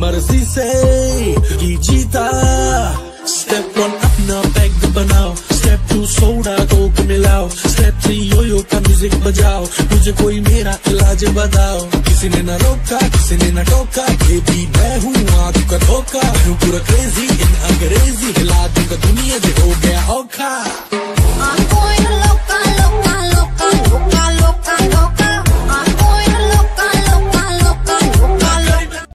मर्जी से ये जीता। स्टेप 1 अपना पैग बनाओ, स्टेप 2 सोडा कोक मिलाओ, स्टेप 3 योयो का म्यूजिक बजाओ, मुझे कोई मेरा इलाज बताओ। किसी ने ना रोका, किसी ने ना टोका, ये भी मैं हूँ आंखों का धोखा, मैं हूँ पूरा क्रेजी